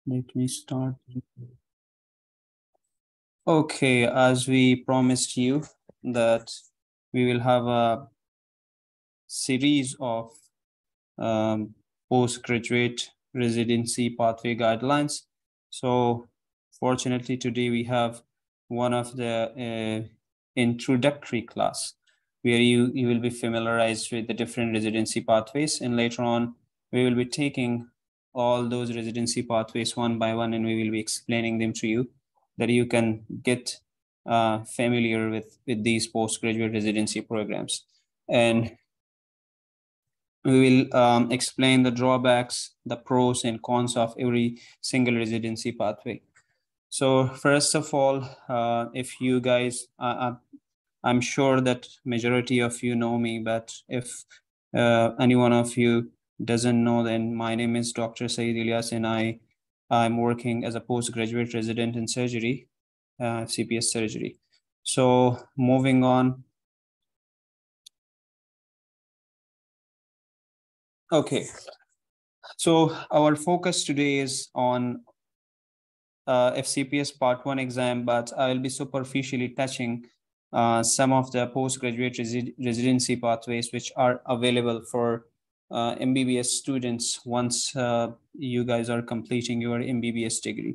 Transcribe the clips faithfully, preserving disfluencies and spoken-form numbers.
Let me start. Okay, as we promised you that we will have a series of um, postgraduate residency pathway guidelines. So fortunately today we have one of the uh, introductory class where you, you will be familiarized with the different residency pathways, and later on we will be taking all those residency pathways one by one and we will be explaining them to you that you can get uh, familiar with, with these postgraduate residency programs. And we will um, explain the drawbacks, the pros and cons of every single residency pathway. So first of all, uh, if you guys, uh, I'm sure that majority of you know me, but if uh, any one of you doesn't know, then my name is Doctor Saeed Ilyas, and I I'm working as a postgraduate resident in surgery, uh, F C P S surgery. So moving on. Okay, so our focus today is on uh, F C P S Part one exam, but I will be superficially touching uh, some of the postgraduate resi residency pathways which are available for uh, M B B S students once uh, you guys are completing your M B B S degree.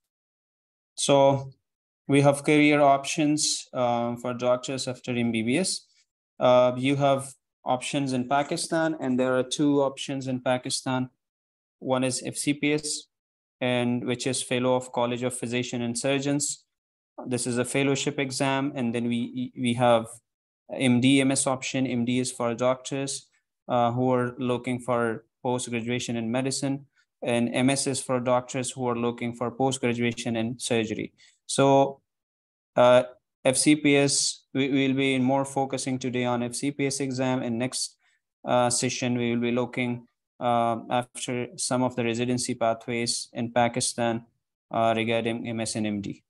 So we have career options uh, for doctors after M B B S. Uh, you have options in Pakistan, and there are two options in Pakistan. One is F C P S, and which is Fellow of College of Physicians and Surgeons. This is a fellowship exam, and then we we have M D M S option. M D is for doctors uh, who are looking for post graduation in medicine, and M S is for doctors who are looking for post graduation in surgery. So uh, F C P S, we will be more focusing today on F C P S exam, and next uh, session we will be looking uh, after some of the residency pathways in Pakistan uh, regarding M S and M D.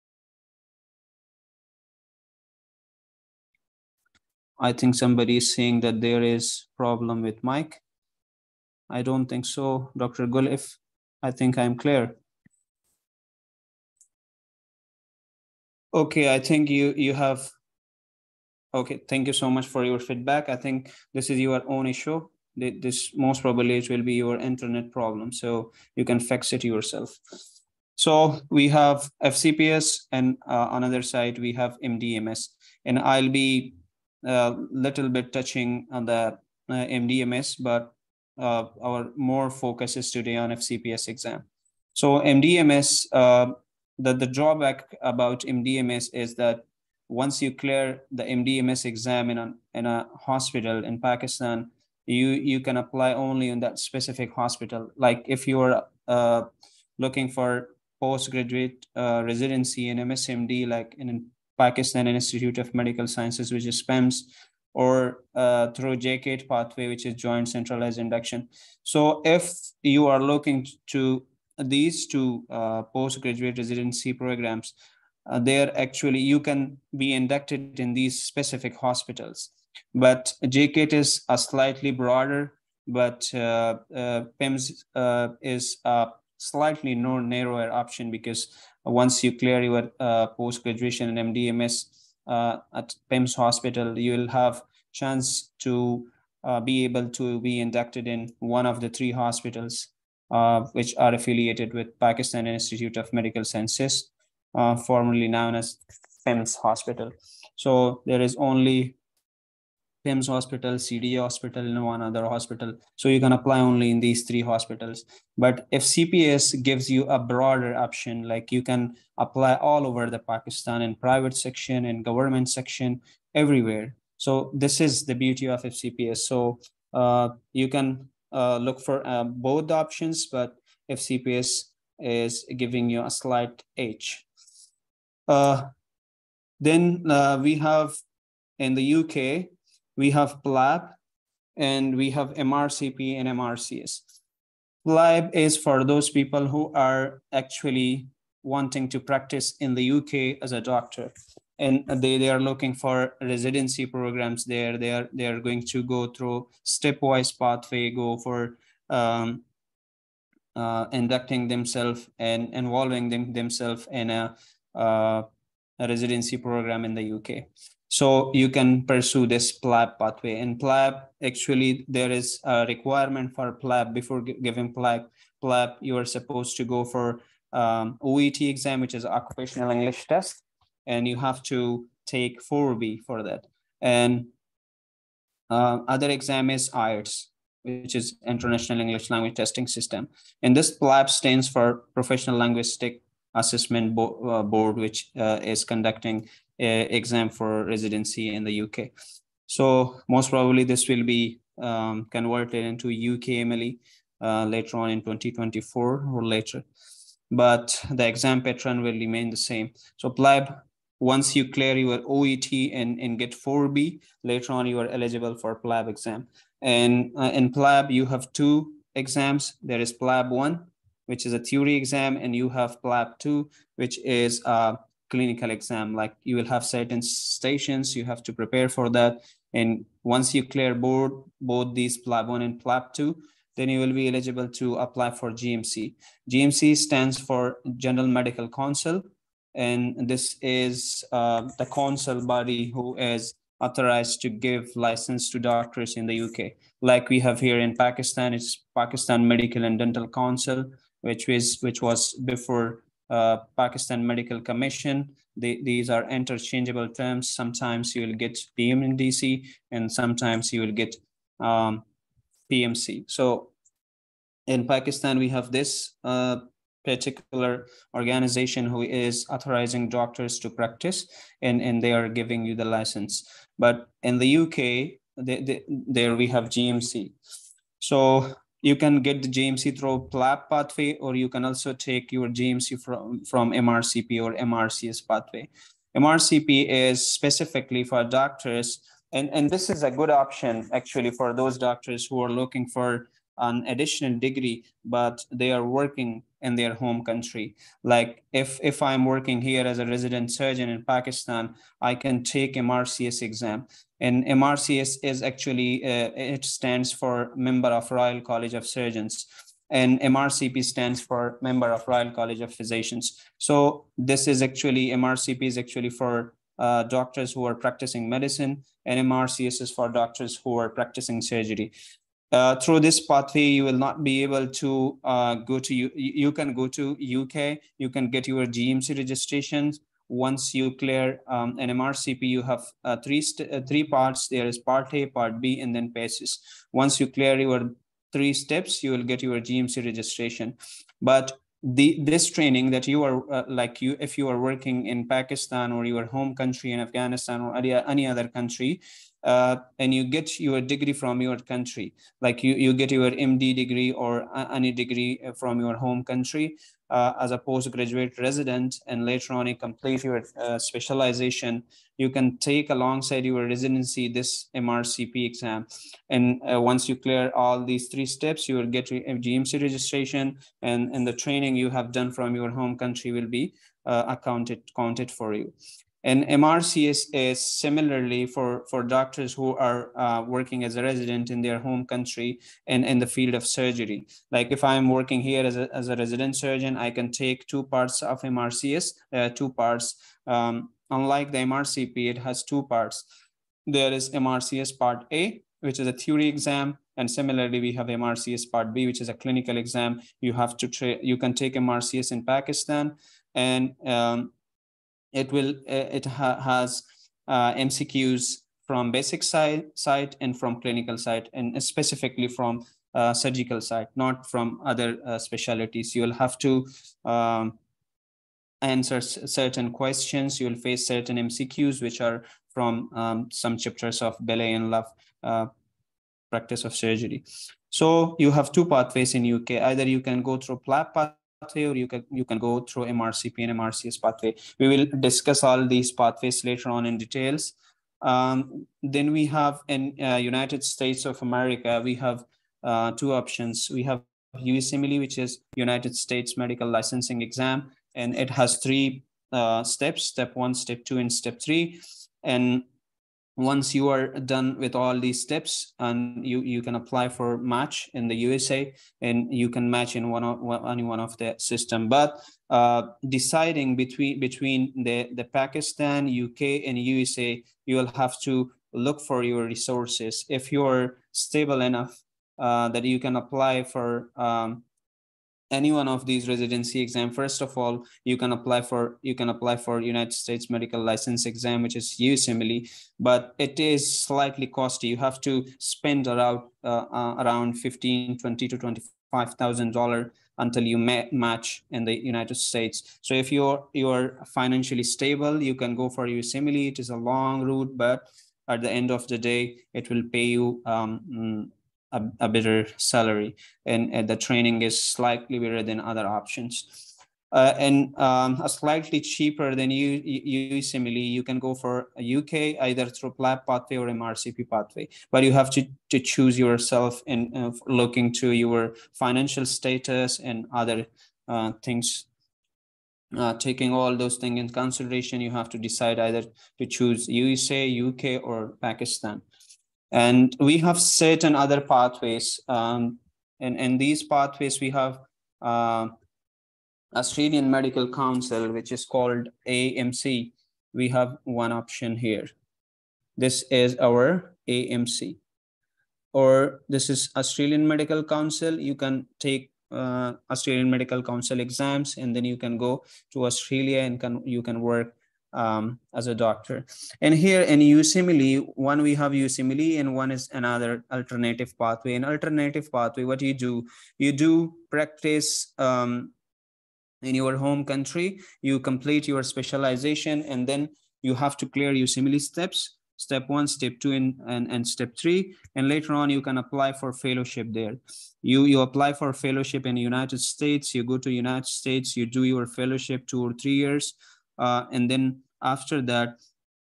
I think somebody is saying that there is problem with mic. I don't think so, Doctor Gul. If I think I'm clear. Okay, I think you you have. Okay, thank you so much for your feedback. I think this is your own issue. This most probably it will be your internet problem, so you can fix it yourself. So we have F C P S, and uh, on other side we have M D M S, and I'll be a uh, little bit touching on the uh, M D M S, but uh, our more focus is today on F C P S exam. So M D M S, uh, the, the drawback about M D M S is that once you clear the M D M S exam in a, in a hospital in Pakistan, you, you can apply only in that specific hospital. Like if you are uh, looking for postgraduate uh, residency in M S M D, like in Pakistan Institute of Medical Sciences, which is P E M S, or uh, through J C A T pathway, which is Joint Centralized Induction. So if you are looking to these two uh, postgraduate residency programs, uh, there actually you can be inducted in these specific hospitals. But J C A T is a slightly broader, but uh, uh, P E M S uh, is a slightly more narrower option, because once you clear your uh, post-graduation in M D M S uh, at P E M S hospital, you will have chance to uh, be able to be inducted in one of the three hospitals uh, which are affiliated with Pakistan Institute of Medical Sciences, uh, formerly known as P E M S hospital. So there is only P E M S hospital, C D A hospital, and one other hospital. So you can apply only in these three hospitals. But F C P S gives you a broader option, like you can apply all over the Pakistan in private section, in government section, everywhere. So this is the beauty of F C P S. So uh, you can uh, look for uh, both options, but F C P S is giving you a slight edge. Uh, then uh, we have in the U K, we have P L A B, and we have M R C P and M R C S. P L A B is for those people who are actually wanting to practice in the U K as a doctor, and they, they are looking for residency programs there. They are, they are going to go through stepwise pathway, go for um, uh, inducting themselves and involving them, themselves in a, uh, a residency program in the U K. So you can pursue this PLAB pathway. In PLAB, actually, there is a requirement for PLAB. Before giving PLAB, PLAB, you are supposed to go for um, O E T exam, which is occupational English test, and you have to take four B for that. And uh, other exam is I E L T S, which is International English Language Testing System. And this PLAB stands for Professional Linguistic Assessment Bo uh, Board, which uh, is conducting an exam for residency in the U K. So most probably this will be um, converted into U K M L E uh, later on in twenty twenty-four or later. But the exam pattern will remain the same. So PLAB, once you clear your O E T and, and get four B, later on you are eligible for PLAB exam. And uh, in PLAB, you have two exams. There is PLAB one, which is a theory exam, and you have PLAB two, which is a clinical exam. Like you will have certain stations, you have to prepare for that. And once you clear board, both these PLAB one and PLAB two, then you will be eligible to apply for G M C. G M C stands for General Medical Council, and this is uh, the council body who is authorized to give license to doctors in the U K. Like we have here in Pakistan, it's Pakistan Medical and Dental Council, which was which was before uh, Pakistan Medical Commission. They, these are interchangeable terms. Sometimes you will get P M D C, and sometimes you will get um, P M C. So in Pakistan, we have this uh, particular organization who is authorizing doctors to practice, and, and they are giving you the license. But in the U K, they, they, there we have G M C. So you can get the G M C through PLAB pathway, or you can also take your G M C from, from M R C P or M R C S pathway. M R C P is specifically for doctors, and, and this is a good option actually for those doctors who are looking for an additional degree, but they are working in their home country. Like if, if I'm working here as a resident surgeon in Pakistan, I can take M R C S exam. And M R C S is actually, uh, it stands for Member of Royal College of Surgeons. And M R C P stands for Member of Royal College of Physicians. So this is actually, M R C P is actually for uh, doctors who are practicing medicine, and M R C S is for doctors who are practicing surgery. Uh, through this pathway, you will not be able to uh, go to, you, you can go to U K, you can get your G M C registrations. Once you clear um, an M R C P, you have uh, three, uh, three parts. There is part A, part B, and then PACES. Once you clear your three steps, you will get your G M C registration. But the this training that you are uh, like you, if you are working in Pakistan or your home country in Afghanistan or any, any other country, Uh, and you get your degree from your country, like you, you get your M D degree or any degree from your home country uh, as a postgraduate resident, and later on you complete your uh, specialization, you can take alongside your residency this M R C P exam. And uh, once you clear all these three steps, you will get your G M C registration, and, and the training you have done from your home country will be uh, accounted, counted for you. And M R C S is similarly for, for doctors who are uh, working as a resident in their home country and in the field of surgery. Like if I'm working here as a, as a resident surgeon, I can take two parts of M R C S, uh, two parts. Um, unlike the M R C P, it has two parts. There is M R C S Part A, which is a theory exam. And similarly, we have M R C S Part B, which is a clinical exam. You have to, tra you can take M R C S in Pakistan, and um, it will it ha has uh, M C Qs from basic side side and from clinical side, and specifically from uh, surgical side, not from other uh, specialties. You will have to um, answer certain questions. You will face certain M C Qs which are from um, some chapters of Belay and Love uh, practice of surgery. So you have two pathways in U K. Either you can go through PLAB pathway, or you can you can go through M R C P and M R C S pathway. We will discuss all these pathways later on in details. Um, then we have in uh, United States of America, we have uh, two options. We have U S M L E, which is United States Medical Licensing Exam, and it has three uh, steps: step one, step two, and step three. And once you are done with all these steps, and you you can apply for match in the U S A, and you can match in one of any one of the system. But uh, deciding between between the the Pakistan, U K, and U S A, you will have to look for your resources. If you're stable enough uh, that you can apply for um, any one of these residency exam, first of all, you can apply for you can apply for United States medical license exam, which is U S M L E, but it is slightly costly. You have to spend around uh, uh, around fifteen, twenty to twenty-five thousand dollar until you ma- match in the United States. So if you're you're financially stable, you can go for U S M L E. It is a long route, but at the end of the day, it will pay you um, mm, a, a better salary, and, and the training is slightly better than other options. Uh, and um, a slightly cheaper than U, U S M L E, you can go for a U K either through P L A B pathway or M R C P pathway. But you have to, to choose yourself in uh, looking to your financial status and other uh, things. Uh, taking all those things in consideration, you have to decide either to choose U S A, U K, or Pakistan. And we have certain other pathways. Um, and in these pathways, we have uh, Australian Medical Council, which is called A M C. We have one option here. This is our A M C. Or this is Australian Medical Council. You can take uh, Australian Medical Council exams, and then you can go to Australia and can you can work um, as a doctor. And here in U S M L E, one we have U S M L E and one is another alternative pathway. An alternative pathway, what you do, you do practice um, in your home country, you complete your specialization, and then you have to clear U S M L E steps, step one, step two, and, and, and step three. And later on, you can apply for fellowship there. You, you apply for fellowship in the United States, you go to United States, you do your fellowship two or three years. Uh, and then after that,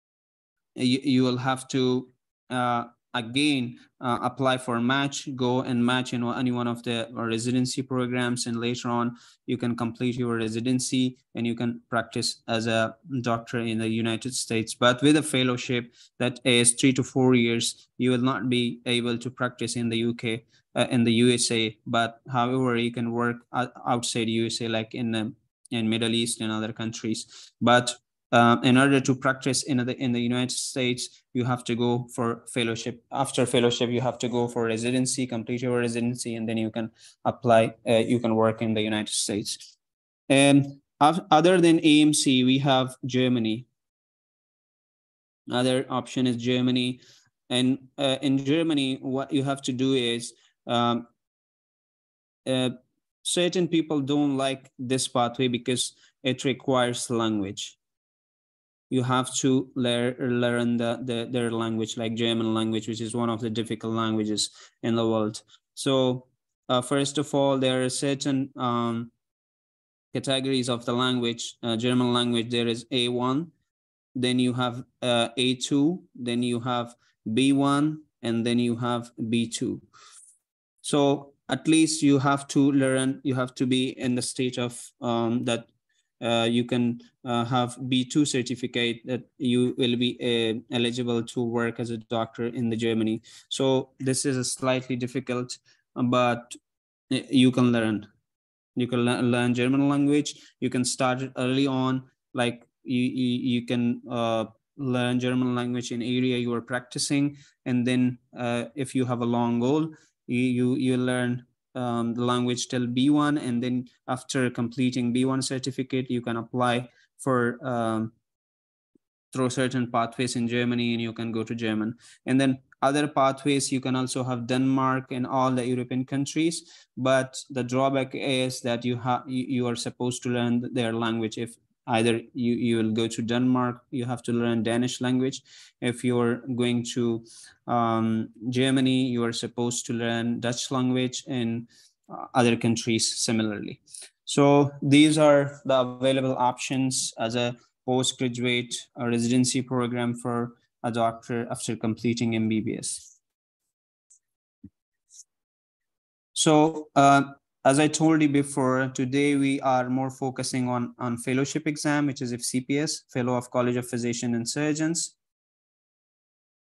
you, you will have to uh, again uh, apply for match, go and match in any one of the residency programs, and later on you can complete your residency and you can practice as a doctor in the United States. But with a fellowship that is three to four years, you will not be able to practice in the U K, uh, in the U S A. But however, you can work outside U S A, like in the in Middle East and other countries. But uh, in order to practice in the in the United States, you have to go for fellowship. After fellowship, you have to go for residency, complete your residency, and then you can apply. Uh, you can work in the United States. And other than A M C, we have Germany. Other option is Germany, and uh, in Germany, what you have to do is um, uh, certain people don't like this pathway because it requires language. You have to learn learn the, the their language, like German language, which is one of the difficult languages in the world. So uh, first of all, there are certain um, categories of the language. Uh, German language, there is A one, then you have uh, A two, then you have B one, and then you have B two. So at least you have to learn, you have to be in the state of um, that uh, you can uh, have B two certificate, that you will be uh, eligible to work as a doctor in the Germany. So this is a slightly difficult, but you can learn. You can learn German language. You can start it early on, like you, you, you can uh, learn German language in area you are practicing. And then uh, if you have a long goal, you, you, you learn um, the language till B one, and then after completing B one certificate, you can apply for um, through certain pathways in Germany, and you can go to German. And then other pathways, you can also have Denmark and all the European countries. But the drawback is that you have you, you are supposed to learn their language. If either you, you will go to Denmark, you have to learn Danish language. If you're going to um, Germany, you are supposed to learn Dutch language, and uh, other countries similarly. So these are the available options as a postgraduate or residency program for a doctor after completing M B B S. So uh, as I told you before, today we are more focusing on, on fellowship exam, which is F C P S, Fellow of College of Physicians and Surgeons.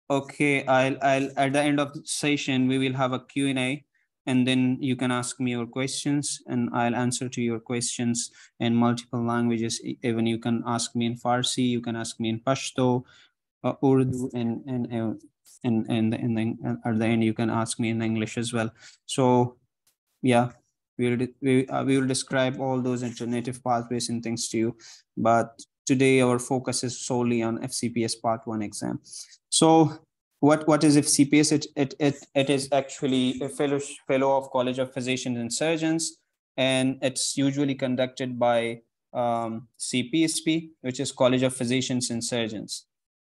Okay, I'll I'll at the end of the session we will have a Q and A, and then you can ask me your questions and I'll answer to your questions in multiple languages. E- Even you can ask me in Farsi, you can ask me in Pashto, uh, Urdu, and and uh, and and and then at the end you can ask me in English as well. So yeah, we will de- we, uh, we will describe all those alternative pathways and things to you, but today our focus is solely on F C P S part one exam. So what what is F C P S? It it it, it is actually a fellow fellow of College of Physicians and Surgeons, and it's usually conducted by um, C P S P, which is College of Physicians and Surgeons.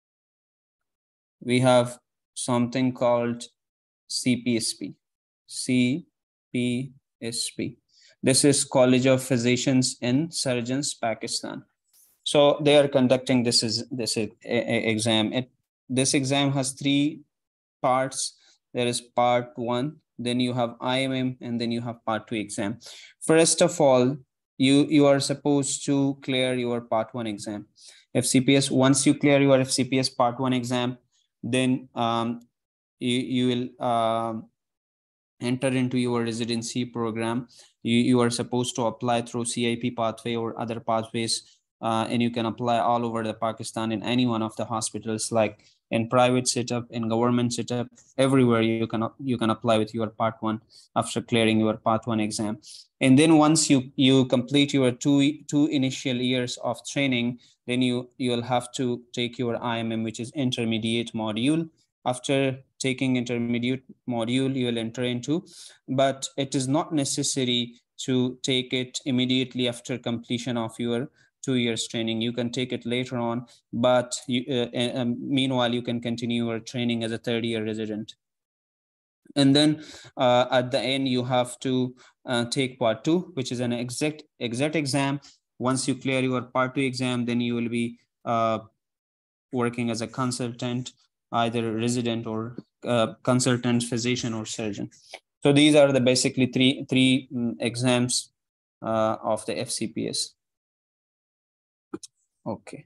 We have something called C P S P. C P S P. This is College of Physicians and Surgeons, Pakistan. So they are conducting this is this is a, a exam. It this exam has three parts. There is part one, then you have I M M, and then you have part two exam. First of all, you you are supposed to clear your part one exam. F C P S. Once you clear your F C P S part one exam, then um, you you will um, enter into your residency program. You, you are supposed to apply through C I P pathway or other pathways, uh, and you can apply all over the Pakistan in any one of the hospitals, like in private setup, in government setup, everywhere you can you can apply with your part one after clearing your part one exam. And then once you you complete your two two initial years of training, then you you'll have to take your I M M, which is intermediate module. After taking intermediate module, you will enter into, but it is not necessary to take it immediately after completion of your two years training. You can take it later on, but you, uh, uh, meanwhile, you can continue your training as a third year resident. And then uh, at the end, you have to uh, take part two, which is an exact exact exam. Once you clear your part two exam, then you will be uh, working as a consultant, either resident or uh, consultant, physician, or surgeon. So these are the basically three three um, exams uh, of the F C P S. Okay.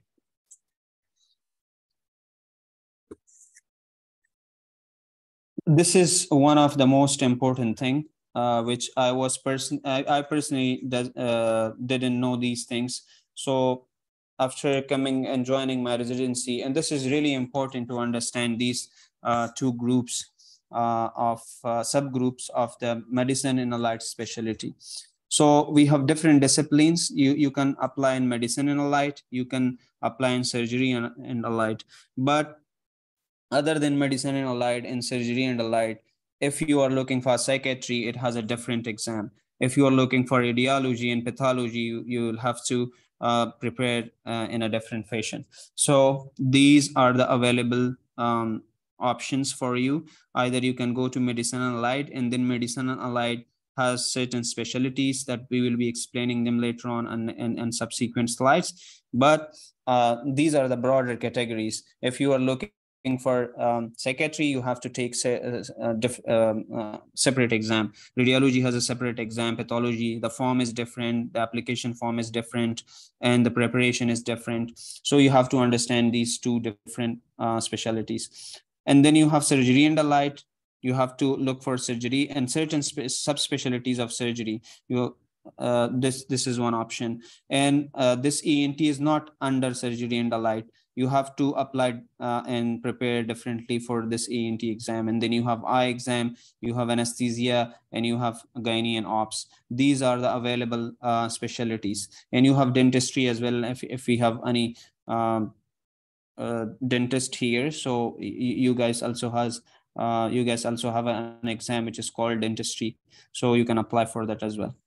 This is one of the most important thing, uh, which I was person I, I personally does, uh, didn't know these things. So after coming and joining my residency, and this is really important to understand these uh, two groups uh, of uh, subgroups of the medicine and allied specialty. So we have different disciplines. You you can apply in medicine and allied. You can apply in surgery and, and allied, but other than medicine and allied and surgery and allied, if you are looking for psychiatry, it has a different exam. If you are looking for radiology and pathology, you, you will have to uh, prepare uh, in a different fashion. So these are the available um, options for you. Either you can go to medicine and allied, and then medicine and allied has certain specialties that we will be explaining them later on and, and, and subsequent slides. But uh, these are the broader categories. If you are looking for um, psychiatry, you have to take a, a diff, um, uh, separate exam. Radiology has a separate exam. Pathology, the form is different, the application form is different, and the preparation is different. So you have to understand these two different uh, specialties. And then you have surgery and allied. You have to look for surgery and certain subspecialties of surgery. You uh, this this is one option, and uh, this E N T is not under surgery and allied. You have to apply uh, and prepare differently for this E N T exam. And then you have eye exam, you have anesthesia, and you have gynae and ops. These are the available uh, specialties. And you have dentistry as well, if, if we have any um, uh, dentist here. So you guys also has uh, you guys also have an exam which is called dentistry. So you can apply for that as well.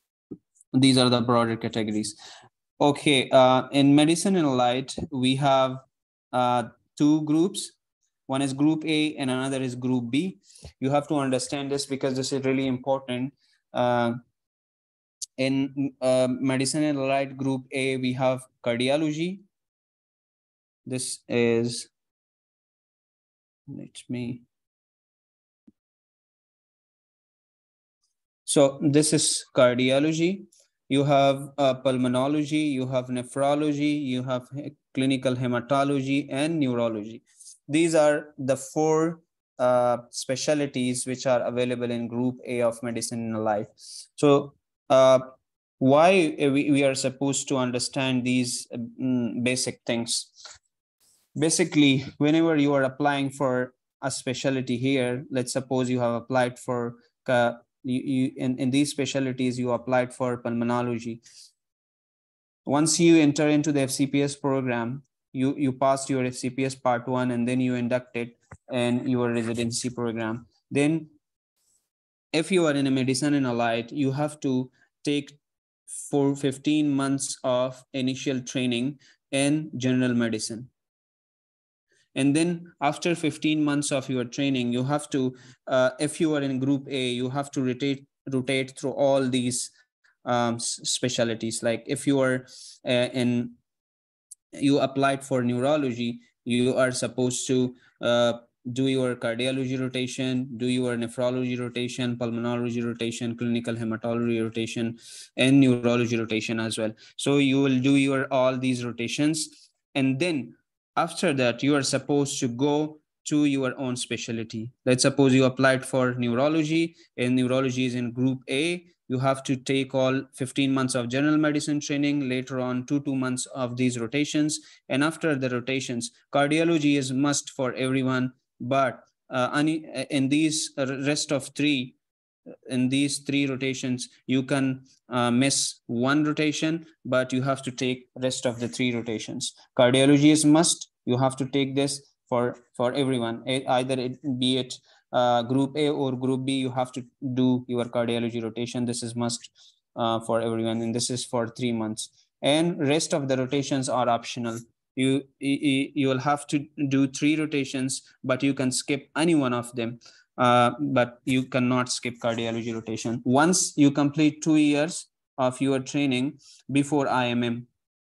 These are the broader categories. Okay, uh, in medicine and allied, we have uh, two groups. One is group A and another is group B. You have to understand this because this is really important. Uh, in uh, medicine and allied group A, we have cardiology. This is, let me, so this is cardiology. You have uh, pulmonology, you have nephrology, you have clinical hematology and neurology. these are the four uh, specialties which are available in Group A of Medicine in Life. So uh, why we, we are supposed to understand these um, basic things? Basically, whenever you are applying for a specialty here, let's suppose you have applied for uh, you, you in, in these specialties you applied for pulmonology. Once you enter into the F C P S program, you you passed your F C P S part one, and then you inducted in your residency program. Then if you are in a medicine and allied, you have to take for fifteen months of initial training in general medicine. And then after fifteen months of your training, you have to, uh, if you are in Group A, you have to rotate rotate through all these um, specialties. Like if you are uh, in you applied for neurology, you are supposed to uh, do your cardiology rotation, do your nephrology rotation, pulmonology rotation, clinical hematology rotation, and neurology rotation as well. So you will do your all these rotations, and then after that you are supposed to go to your own specialty. Let's suppose you applied for neurology, and neurology is in Group A. You have to take all fifteen months of general medicine training, later on two two months of these rotations, and after the rotations, cardiology is must for everyone. But uh, in these rest of three in these three rotations, you can uh, miss one rotation, but you have to take rest of the three rotations. Cardiology is must. You have to take this for for everyone, either it be it uh, Group A or Group B. You have to do your cardiology rotation. This is must uh, for everyone, and this is for three months. And rest of the rotations are optional. You, you you will have to do three rotations, but you can skip any one of them. Uh, but you cannot skip cardiology rotation. Once you complete two years of your training before I M M,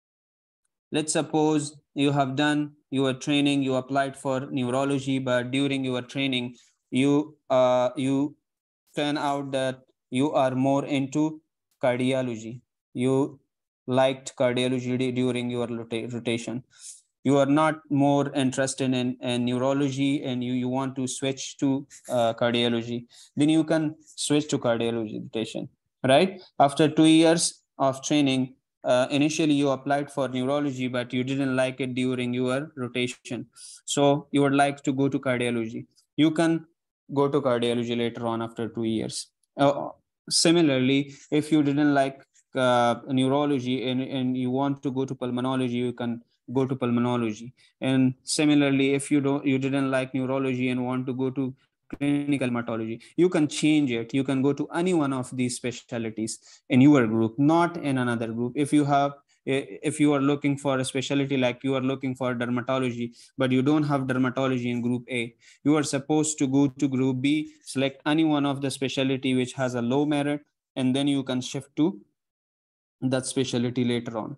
let's suppose you have done your training, you applied for neurology, but during your training, you uh, you turn out that you are more into cardiology. You liked cardiology during your rotation. You are not more interested in, in neurology, and you, you want to switch to uh, cardiology, then you can switch to cardiology rotation, right? After two years of training, uh, initially you applied for neurology, but you didn't like it during your rotation. So you would like to go to cardiology. You can go to cardiology later on after two years. Uh, similarly, if you didn't like uh, neurology and, and you want to go to pulmonology, you can go to pulmonology. And similarly, if you don't you didn't like neurology and want to go to clinical hematology, you can change it. You can go to any one of these specialties in your group, not in another group. If you have if you are looking for a specialty, like you are looking for dermatology, but you don't have dermatology in Group A, you are supposed to go to Group B, select any one of the specialty which has a low merit, and then you can shift to that specialty later on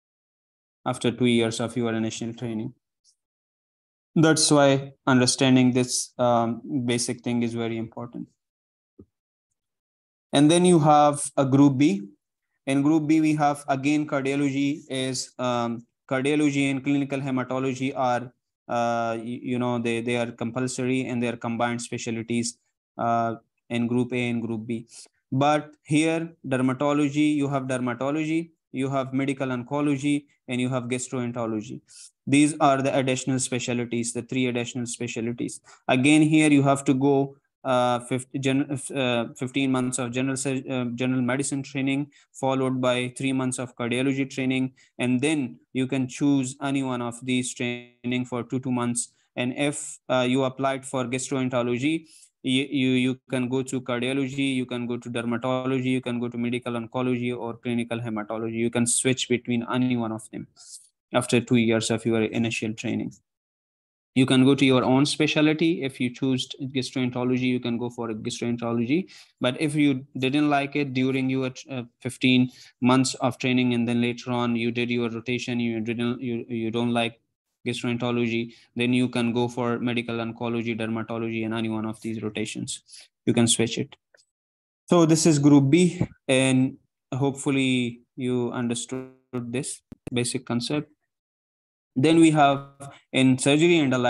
after two years of your initial training. That's why understanding this um, basic thing is very important. And then you have a Group B. In Group B, we have again cardiology is um, cardiology and clinical hematology are uh, you, you know they they are compulsory, and they are combined specialties uh, in Group A and Group B. But here dermatology, you have dermatology, you have medical oncology, and you have gastroenterology. These are the additional specialties, the three additional specialties. Again, here you have to go uh, fifteen months of general uh, general medicine training, followed by three months of cardiology training, and then you can choose any one of these training for two two months. And if uh, you applied for gastroenterology, you, you you can go to cardiology, you can go to dermatology, you can go to medical oncology or clinical hematology. You can switch between any one of them after two years of your initial training. You can go to your own specialty. If you choose gastroenterology, you can go for gastroenterology. But if you didn't like it during your uh, fifteen months of training, and then later on you did your rotation, you didn't you, you don't like gastroenterology, then you can go for medical oncology, dermatology, and any one of these rotations. You can switch it. So this is Group B, and hopefully you understood this basic concept. Then we have in surgery and allied,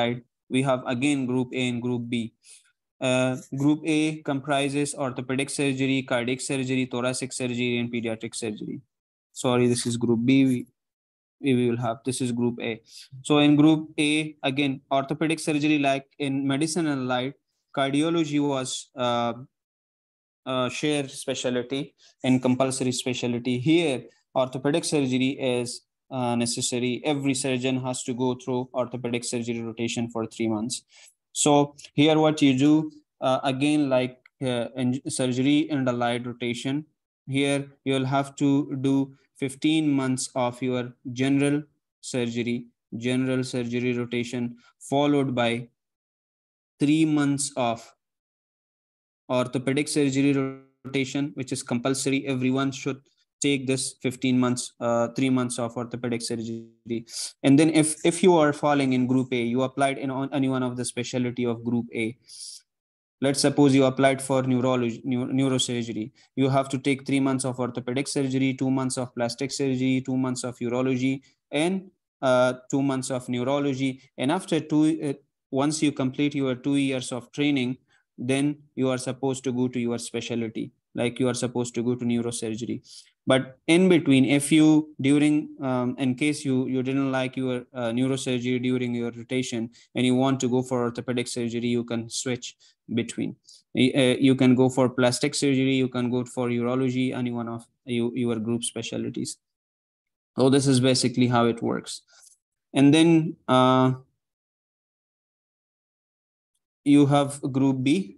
we have again group A and group B. Uh, group A comprises orthopedic surgery, cardiac surgery, thoracic surgery, and pediatric surgery. Sorry, this is group B. We, we will have, this is group A. So in group A, again, orthopedic surgery, like in medicine and allied, cardiology was uh, uh, share specialty and compulsory specialty. Here, orthopedic surgery is uh, necessary. Every surgeon has to go through orthopedic surgery rotation for three months. So here what you do, uh, again, like uh, in surgery and allied rotation, here you'll have to do fifteen months of your general surgery, general surgery rotation, followed by three months of orthopedic surgery rotation, which is compulsory. Everyone should take this fifteen months, uh, three months of orthopedic surgery. And then if, if you are falling in group A, you applied in on any one of the specialty of group A. Let's suppose you applied for neurology, neuro, neurosurgery. You have to take three months of orthopedic surgery, two months of plastic surgery, two months of urology, and uh, two months of neurology. And after two, uh, once you complete your two years of training, then you are supposed to go to your specialty, like you are supposed to go to neurosurgery. But in between, if you during um, in case you you didn't like your uh, neurosurgery during your rotation and you want to go for orthopedic surgery, you can switch between. Uh, you can go for plastic surgery, you can go for urology, any one of you, your group specialties. So this is basically how it works. And then uh, you have group B.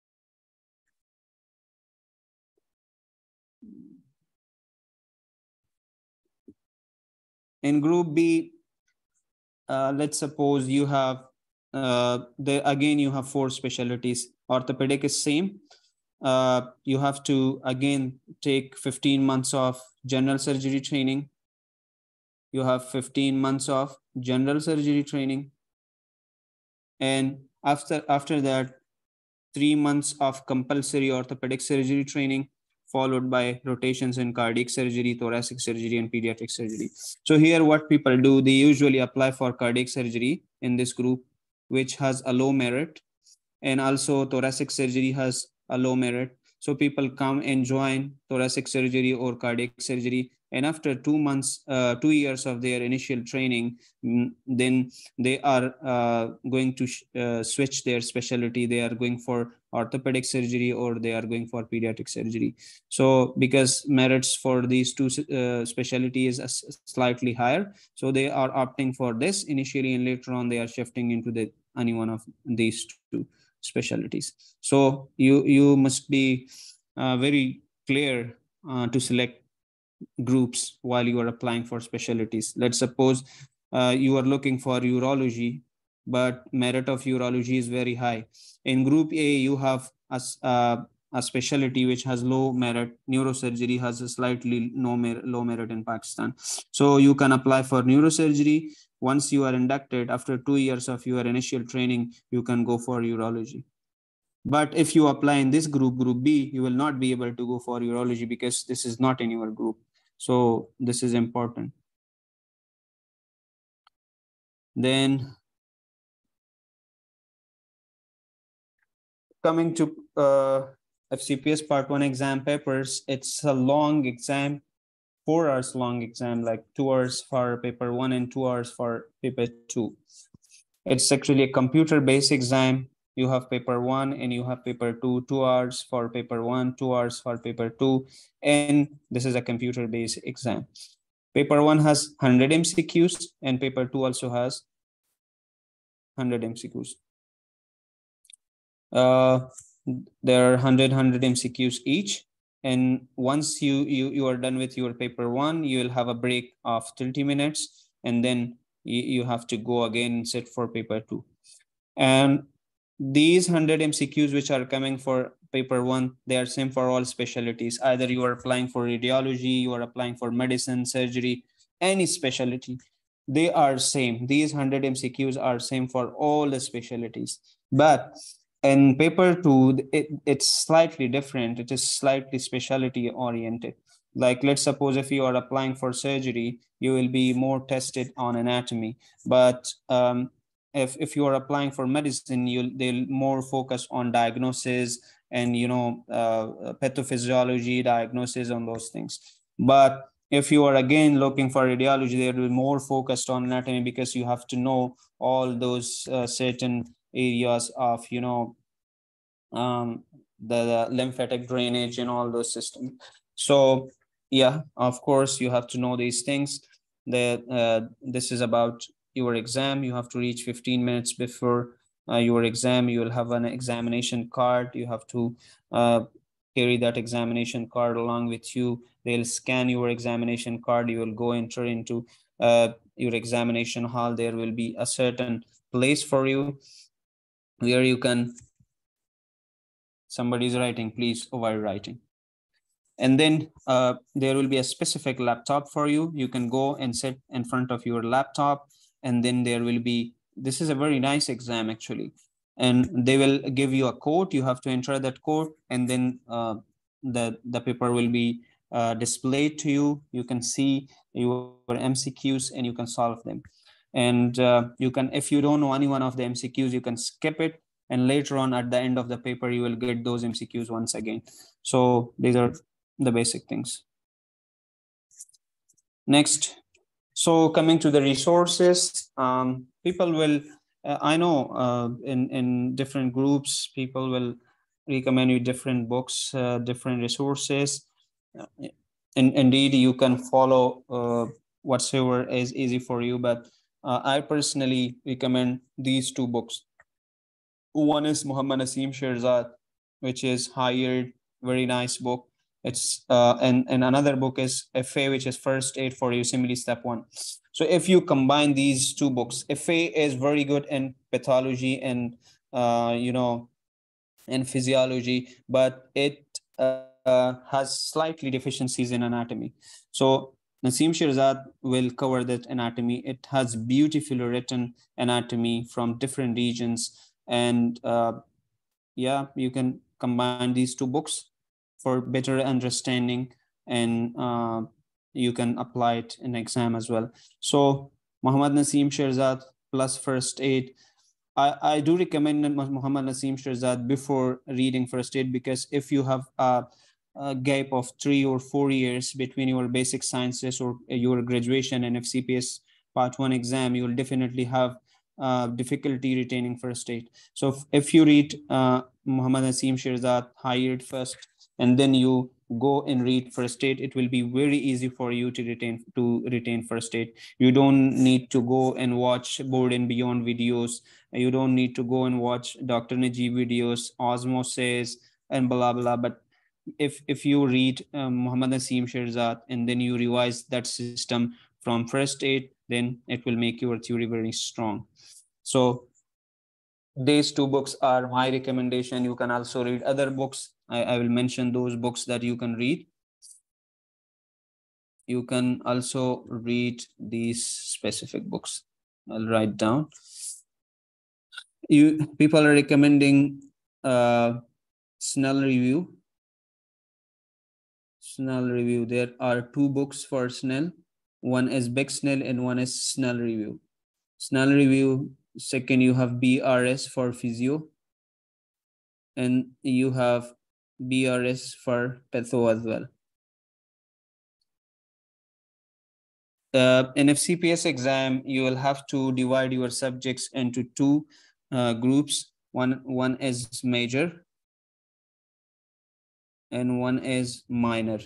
In group B, uh, let's suppose you have uh, the again you have four specialties. Orthopedic is same. Uh, you have to again take fifteen months of general surgery training. You have fifteen months of general surgery training, and after after that, three months of compulsory orthopedic surgery training, followed by rotations in cardiac surgery, thoracic surgery, and pediatric surgery. So here what people do, they usually apply for cardiac surgery in this group, which has a low merit, and also thoracic surgery has a low merit. So people come and join thoracic surgery or cardiac surgery, and after two months, uh, two years of their initial training, mm, then they are uh, going to sh- uh, switch their specialty. They are going for orthopedic surgery or they are going for pediatric surgery. So because merits for these two uh, specialties is slightly higher, so they are opting for this initially, and later on they are shifting into the any one of these two specialties. So you you must be uh, very clear uh, to select groups while you are applying for specialties. Let's suppose uh, you are looking for urology, but merit of urology is very high. In group A, you have a, uh, a specialty which has low merit. Neurosurgery has a slightly low merit, low merit in Pakistan. So you can apply for neurosurgery. Once you are inducted, after two years of your initial training, you can go for urology. But if you apply in this group, group B, you will not be able to go for urology because this is not in your group. So this is important. Then coming to uh, F C P S part one exam papers, it's a long exam, four hours long exam, like two hours for paper one and two hours for paper two. It's actually a computer based exam. You have paper one and you have paper two, two hours for paper one, two hours for paper two. And this is a computer based exam. Paper one has one hundred M C Qs and paper two also has one hundred M C Qs. Uh, there are one hundred, one hundred M C Qs each. And once you, you, you are done with your paper one, you will have a break of thirty minutes. And then you, you have to go again and sit for paper two. And these one hundred M C Qs which are coming for paper one, they are same for all specialties. Either you are applying for radiology, you are applying for medicine, surgery, any specialty, they are same. These one hundred M C Qs are same for all the specialties. But in paper two, it, it's slightly different. It is slightly specialty oriented. Like let's suppose if you are applying for surgery, you will be more tested on anatomy. But um, if if you are applying for medicine, you'll they'll more focus on diagnosis and you know uh, pathophysiology diagnosis on those things. But if you are again looking for radiology, they will be more focused on anatomy, because you have to know all those uh, certain areas of you know um, the, the lymphatic drainage and all those systems. So yeah, of course you have to know these things. That uh, this is about your exam. You have to reach fifteen minutes before uh, your exam. You will have an examination card. You have to uh, carry that examination card along with you. They'll scan your examination card. You will go enter into uh, your examination hall. There will be a certain place for you where you can, somebody's writing, please avoid writing. And then uh, there will be a specific laptop for you. You can go and sit in front of your laptop, and then there will be, this is a very nice exam actually, and they will give you a code. You have to enter that code, and then uh, the the paper will be uh, displayed to you. You can see your M C Qs and you can solve them. And uh, you can, if you don't know any one of the M C Qs, you can skip it, and later on at the end of the paper you will get those M C Qs once again. So these are the basic things. Next, so coming to the resources, um, people will, uh, I know uh, in, in different groups, people will recommend you different books, uh, different resources. In, indeed, you can follow uh, whatsoever is easy for you, but uh, I personally recommend these two books. One is Muhammad Naseem Shirzad, which is hired, very nice book. It's uh, and and another book is F A, which is First Aid for USMLE Step One. So if you combine these two books, F A is very good in pathology and uh, you know in physiology, but it uh, has slightly deficiencies in anatomy. So Naseem Shirzad will cover that anatomy. It has beautifully written anatomy from different regions, and uh, yeah, you can combine these two books for better understanding, and uh, you can apply it in exam as well. So Muhammad Naseem Shirzad plus First Aid. I, I do recommend Muhammad Naseem Shirzad before reading First Aid, because if you have a, a gap of three or four years between your basic sciences or your graduation and F C P S part one exam, you will definitely have uh, difficulty retaining First Aid. So if, if you read uh, Muhammad Naseem Shirzad, hired first, and then you go and read First Aid, it will be very easy for you to retain to retain First Aid. You don't need to go and watch Board and Beyond videos. You don't need to go and watch Doctor Najib videos, osmosis, and blah blah. But if if you read um, Muhammad Naseem Shirzad and then you revise that system from First Aid, then it will make your theory very strong. So these two books are my recommendation. You can also read other books. I, I will mention those books that you can read. You can also read these specific books. I'll write down. You people are recommending uh, Snell Review. Snell Review. There are two books for Snell. One is Big Snell and one is Snell Review. Snell Review. Second, you have B R S for physio, and you have B R S for patho as well. Uh, in F C P S exam, you will have to divide your subjects into two uh, groups. One, one is major and one is minor.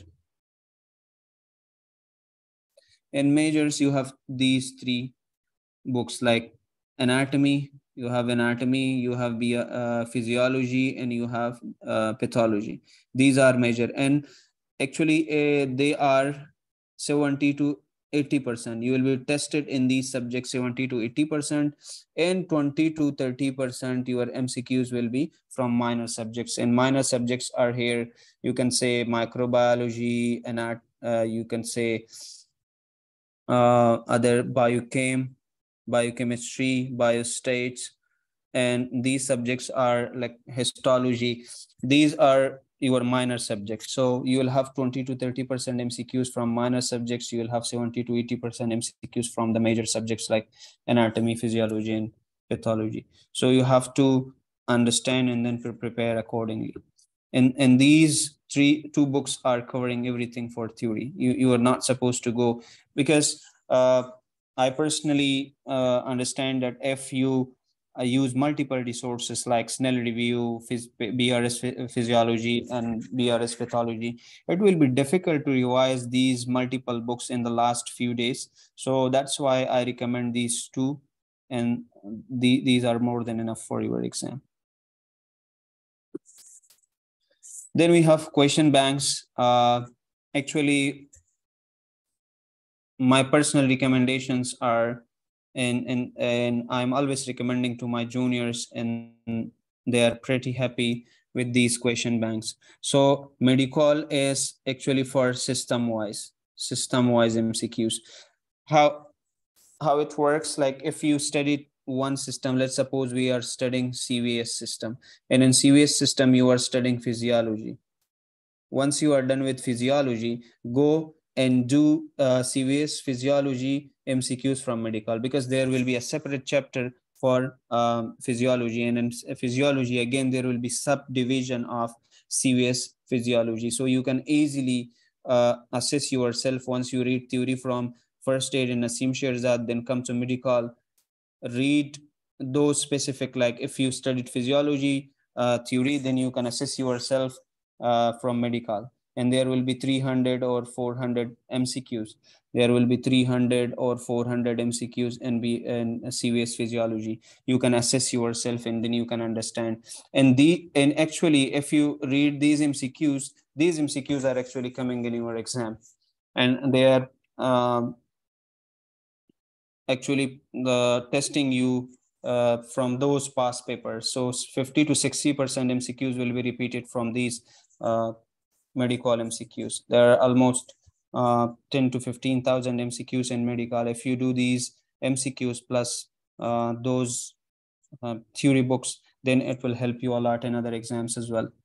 In majors, you have these three books, like anatomy, you have anatomy, you have uh, physiology, and you have uh, pathology. These are major, and actually uh, they are seventy to eighty percent. You will be tested in these subjects seventy to eighty percent, and twenty to thirty percent your M C Qs will be from minor subjects. And minor subjects are here, you can say microbiology, and uh, you can say uh, other biochem, biochemistry, biostates, and these subjects are like histology. These are your minor subjects. So you will have twenty to thirty percent M C Qs from minor subjects. You will have seventy to eighty percent M C Qs from the major subjects like anatomy, physiology, and pathology. So you have to understand and then pre prepare accordingly. And and these three two books are covering everything for theory. You you are not supposed to go, because uh, I personally uh, understand that if you uh, use multiple resources like Snell Review, phys- B R S Physiology, and B R S Pathology, it will be difficult to revise these multiple books in the last few days. So that's why I recommend these two, and the, these are more than enough for your exam. Then we have question banks. Uh, actually, my personal recommendations are, and, and, and I'm always recommending to my juniors, and they are pretty happy with these question banks. So Medicol is actually for system wise, system wise M C Qs. How, how it works, like if you study one system, let's suppose we are studying C V S system, and in C V S system, you are studying physiology. Once you are done with physiology, go and do uh, C V S physiology M C Qs from medical, because there will be a separate chapter for um, physiology, and in physiology again there will be subdivision of C V S physiology. So you can easily uh, assess yourself once you read theory from first aid in Naseem Shirzad, then come to medical, read those specific, like if you studied physiology uh, theory, then you can assess yourself uh, from medical, and there will be three hundred or four hundred M C Qs. There will be three hundred or four hundred M C Qs in, B, in C V S physiology. You can assess yourself, and then you can understand. And the and actually, if you read these M C Qs, these M C Qs are actually coming in your exam, and they are um, actually the testing you uh, from those past papers. So fifty to sixty percent M C Qs will be repeated from these uh, medical M C Qs. There are almost uh, ten to fifteen thousand M C Qs in medical. If you do these M C Qs plus uh, those uh, theory books, then it will help you a lot in other exams as well.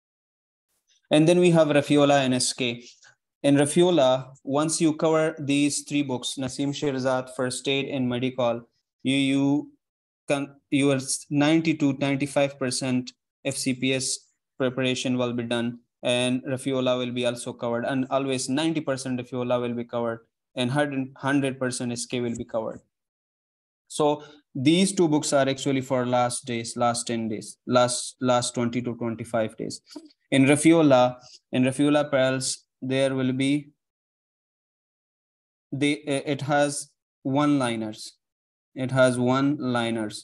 And then we have Rafiola and S K. In Rafiola, once you cover these three books, Naseem Shirzad, First Aid, and Medical, you you can your ninety to ninety-five percent F C P S preparation will be done, and Rafiola will be also covered, and always ninety percent Rafiola will be covered, and one hundred percent S K will be covered. So these two books are actually for last days, last ten days, last last twenty to twenty-five days. In Rafiola, in Rafiola Pearls, there will be they it has one liners. It has one liners.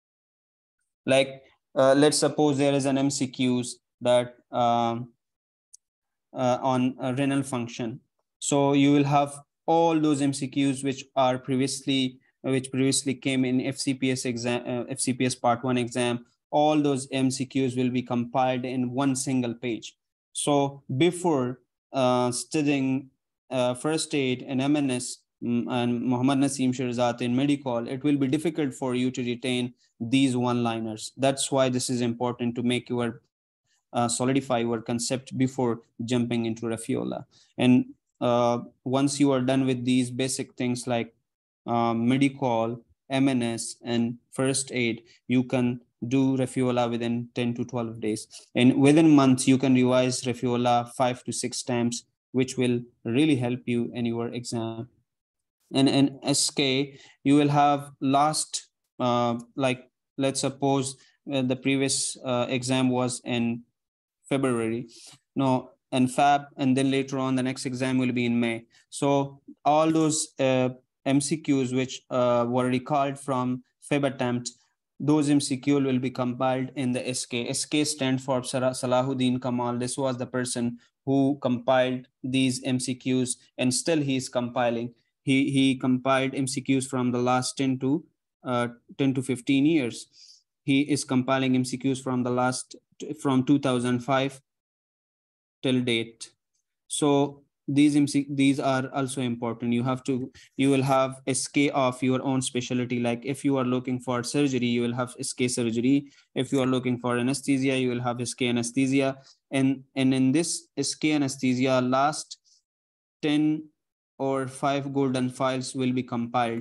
Like uh, let's suppose there is an M C Qs that um, uh, on a renal function. So you will have all those M C Qs which are previously which previously came in F C P S exam, uh, F C P S part one exam. All those M C Qs will be compiled in one single page. So before uh, studying uh, first aid and M N S mm, and Muhammad Naseem Shirzad in medical, it will be difficult for you to retain these one-liners. That's why this is important to make your uh, solidify your concept before jumping into Rafiola. And uh, once you are done with these basic things like uh, Medicol, M N S, and first aid, you can do Rafiola within ten to twelve days. And within months, you can revise Rafiola five to six times, which will really help you in your exam. And in S K, you will have last, uh, like, let's suppose uh, the previous uh, exam was in February. No, and Fab, and then later on the next exam will be in May. So all those uh, M C Qs which uh, were recalled from Feb attempt, those M C Q will be compiled in the S K. S K stands for Salahuddin Kamal. This was the person who compiled these M C Qs, and still he is compiling. He he compiled M C Qs from the last ten to uh, ten to fifteen years. He is compiling M C Qs from the last from two thousand five till date. So these M C, these are also important. You have to you will have S K of your own specialty. Like if you are looking for surgery, you will have S K surgery. If you are looking for anesthesia, you will have S K anesthesia. And and in this S K anesthesia, last ten or five golden files will be compiled.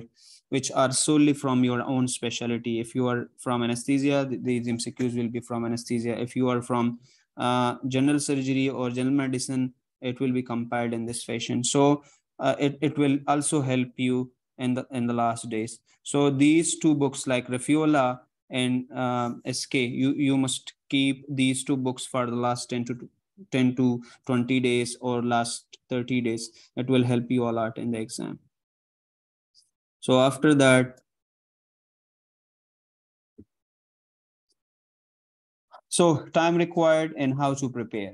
which are solely from your own specialty. If you are from anesthesia, these M C Qs will be from anesthesia. If you are from uh, general surgery or general medicine, it will be compiled in this fashion. So uh, it, it will also help you in the in the last days. So these two books like Rafiola and uh, S K, you you must keep these two books for the last ten to ten to twenty days or last thirty days. It will help you a lot in the exam. So after that, so time required and how to prepare.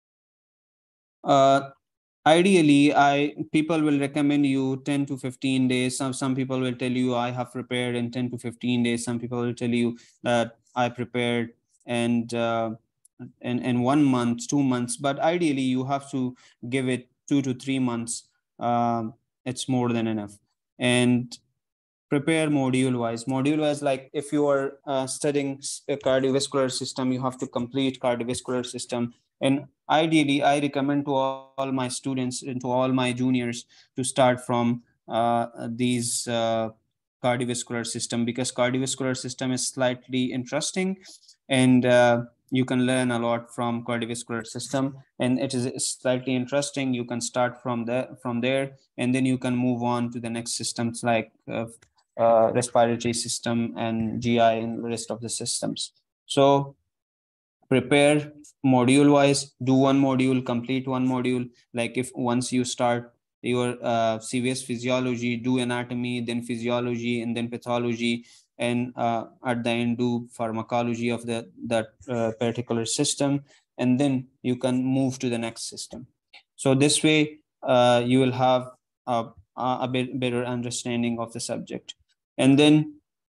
Uh, Ideally, I people will recommend you ten to fifteen days. Some some people will tell you I have prepared in ten to fifteen days. Some people will tell you that I prepared and uh, in, in one month, two months. But ideally, you have to give it two to three months. Um, it's more than enough. And prepare module wise. Module wise, like if you are uh, studying a cardiovascular system, you have to complete cardiovascular system. And ideally, I recommend to all my students and to all my juniors to start from uh, these uh, cardiovascular system, because cardiovascular system is slightly interesting, and uh, you can learn a lot from cardiovascular system, and it is slightly interesting. You can start from there from there and then you can move on to the next systems like uh, uh, respiratory system and G I and the rest of the systems. So prepare module wise, do one module, complete one module. Like if once you start your uh, C V S physiology, do anatomy, then physiology, and then pathology, and uh, at the end do pharmacology of the that uh, particular system, and then you can move to the next system. So this way, uh, you will have a, a bit better understanding of the subject. And then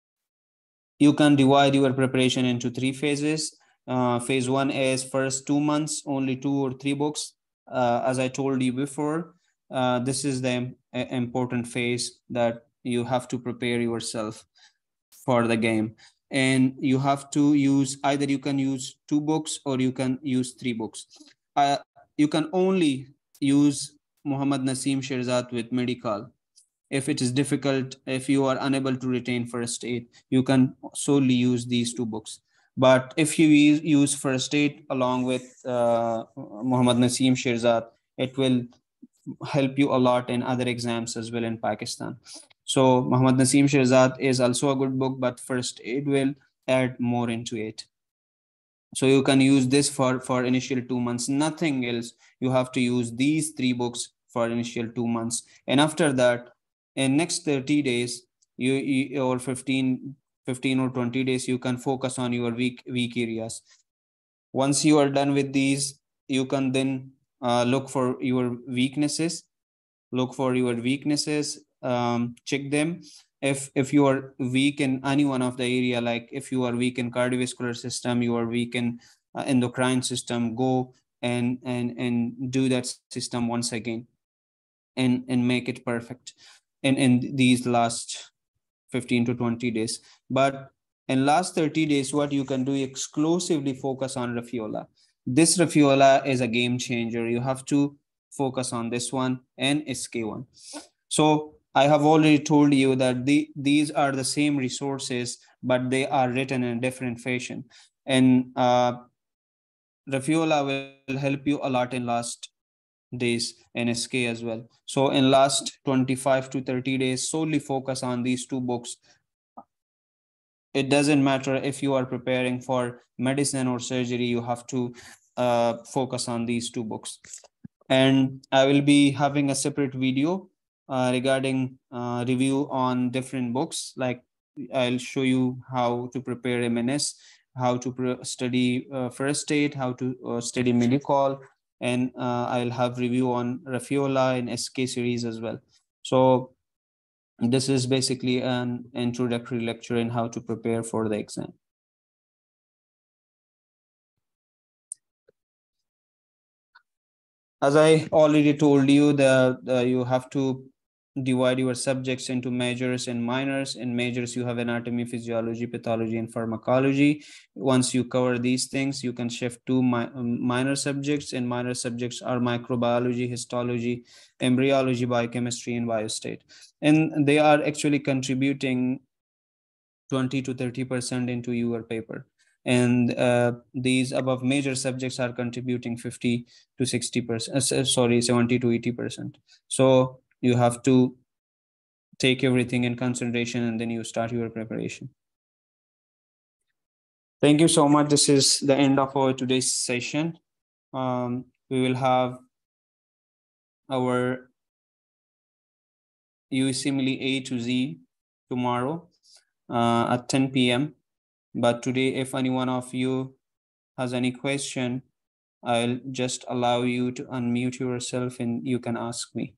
you can divide your preparation into three phases. Uh, phase one is first two months, only two or three books. Uh, as I told you before, uh, this is the important phase that you have to prepare yourself for the game. And you have to use either you can use two books or you can use three books. Uh, you can only use Muhammad Naseem Shirzad with medical. If it is difficult, if you are unable to retain first aid, you can solely use these two books. But if you use first aid along with uh, Muhammad Naseem Shirzad, it will help you a lot in other exams as well in Pakistan. So Muhammad Naseem Shirzad is also a good book, but first aid will add more into it. So you can use this for for initial two months, nothing else. You have to use these three books for initial two months, and after that, in next thirty days, you, you or fifteen fifteen or twenty days, you can focus on your weak weak areas. Once you are done with these, you can then uh, look for your weaknesses look for your weaknesses, um, check them. If if you are weak in any one of the area, like if you are weak in cardiovascular system, you are weak in uh, endocrine system, go and and and do that system once again, and and make it perfect in in these last fifteen to twenty days. But in last thirty days, what you can do, exclusively focus on Rafiola. This Rafiola is a game changer. You have to focus on this one and S K one. So I have already told you that the, these are the same resources, but they are written in a different fashion. And uh, Rafiola will help you a lot in last days in S K as well. So in last twenty-five to thirty days, solely focus on these two books. It doesn't matter if you are preparing for medicine or surgery, you have to uh, focus on these two books. And I will be having a separate video uh, regarding uh, review on different books. Like I'll show you how to prepare M N S, how to pre- study uh, first aid, how to uh, study medical, and uh, I'll have review on Rafiola and S K series as well. So this is basically an introductory lecture in how to prepare for the exam. As I already told you, the, the you have to divide your subjects into majors and minors. In majors, you have anatomy, physiology, pathology, and pharmacology. Once you cover these things, you can shift to mi minor subjects, and minor subjects are microbiology, histology, embryology, biochemistry, and biostat. And they are actually contributing twenty to thirty percent into your paper. And uh, these above major subjects are contributing fifty to sixty percent, uh, sorry, seventy to eighty percent. So you have to take everything in consideration and then you start your preparation. Thank you so much. This is the end of our today's session. Um, we will have our U S M L E A to Z tomorrow uh, at ten p m But today, if any one of you has any question, I'll just allow you to unmute yourself and you can ask me.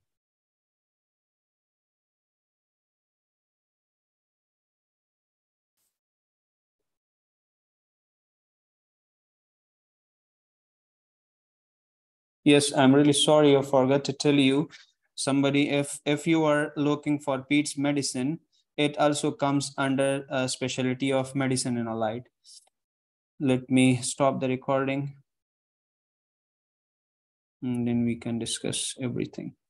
Yes, I'm really sorry. I forgot to tell you, somebody, if if you are looking for peds medicine, it also comes under a specialty of medicine and allied. Let me stop the recording and then we can discuss everything.